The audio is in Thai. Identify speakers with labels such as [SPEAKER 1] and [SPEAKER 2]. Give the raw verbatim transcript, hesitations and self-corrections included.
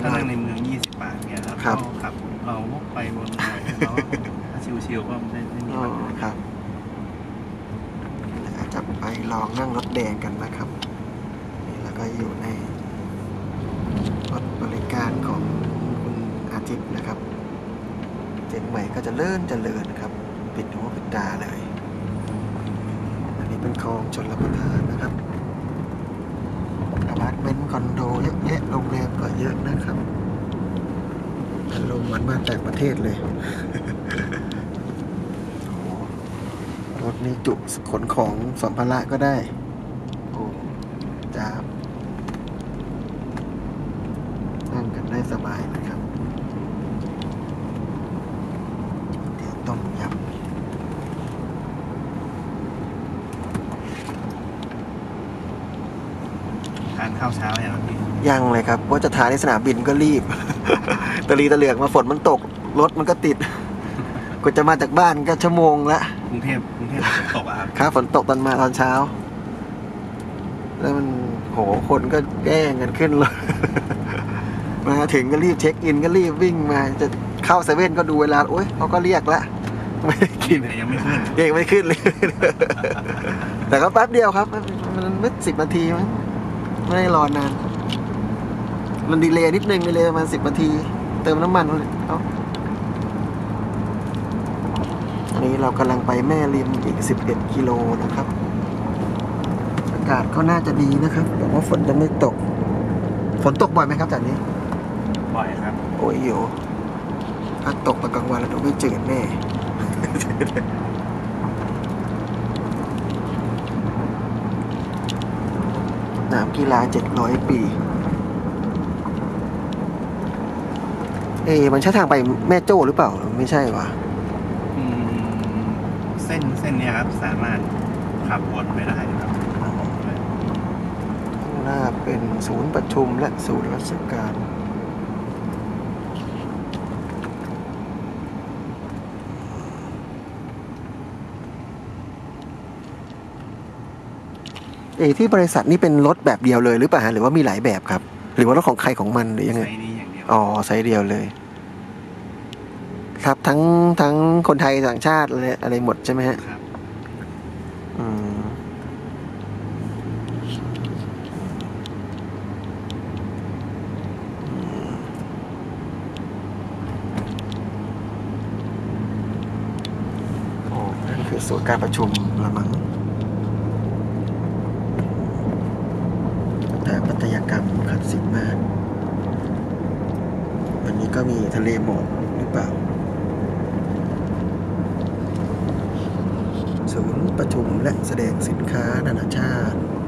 [SPEAKER 1] ถ้านั่งในเมืองยี่สิบบาทเนี่ยแล้วก็ขับเราวกไปวนมาแล้วชิวๆก็ไม่ไม่มีปัญหา
[SPEAKER 2] ครับจะไปลองนั่งรถแดงกันนะครับนี่แล้วก็อยู่ในรถบริการของคุณอาทิตย์นะครับเจนใหม่ก็จะเลื่อนจะเลื่อนครับปิดหูปิดตาเลยอันนี้เป็นคลองชลประทานนะครับอพาร์ตเมนต์คอนโดเยอะแยะโรงแรมก็เยอะนะครับอารมณ์เหมือนมาจากประเทศเลย รถนี้จุขนของสัมภาระก็ได้โอ้จ้านั่งกันได้สบายนะครับเดี๋ยวต้มยำ
[SPEAKER 1] ทานข้าวเช้าอย่างพี่
[SPEAKER 2] ยังเลยครับว่าจะทานในสนามบินก็รีบ ตะลีตะเหลือกมาฝนมันตกรถมันก็ติด ก็จะมาจากบ้านก็ชั่วโมงละ
[SPEAKER 1] กรุงเทพกรุงเทพฝนตกอ่ะ
[SPEAKER 2] ครับฝนตกตอนมาตอนเช้าแล้วมันโหคนก็แย่งกันขึ้นเลย มาถึงก็รีบเช็คอินก็รีบวิ่งมาจะเข้าเซเว่นก็ดูเวลาโอ๊ยเขาก็เรียกละไม่ได้กิน
[SPEAKER 1] ยังไม่ขึ้น
[SPEAKER 2] ยังไม่ขึ้นเลย แต่ก็แป๊บเดียวครับมันไม่สิบนาทีมั้งไม่ได้รอนานมันดีเลย์นิดนึงดีเลย์ประมาณสิบนาทีเติมน้ำมันเอาอันนี้เรากำลังไปแม่ริมอีกสิบเอ็ดกิโลนะครับอากาศก็น่าจะดีนะครับบอกว่าฝนจะไม่ตกฝนตกบ่อยไหมครับจากนี้
[SPEAKER 1] บ่อยครับ
[SPEAKER 2] โอ้ยโยถ้าตกตอนกลางวันแล้วต้องไม่จืดแน่ สนามกีฬาเจ็ดร้อยปีเอ๊ะมันใช่ทางไปแม่โจ้หรือเปล่าไม่ใช่วะ
[SPEAKER 1] เส้นเส้นนี้ครับสามารถขับวนไปได้ครับ
[SPEAKER 2] ข้างหน้าเป็นศูนย์ประชุมและศูนย์ราชการเอ๊ะที่บริษัทนี่เป็นรถแบบเดียวเลยหรือเปล่าหรือว่ามีหลายแบบครับหรือว่ารถของใครของมันหรือยังไง
[SPEAKER 1] ไซส์นี้อย่างเดียว
[SPEAKER 2] อ๋อไซส์เดียวเลยครับทั้งทั้งคนไทยต่างชาติอะไรอะไรหมดใช่ไหมฮะ
[SPEAKER 1] ครับ
[SPEAKER 2] อืมโอ้นั่นคือศูนย์การประชุมละมั้งแต่ปัตยกรรมคลาสสิกมากวันนี้ก็มีทะเลหมอกหรือเปล่าศูนย์ประชุมและแสดงสินค้านานาชาติ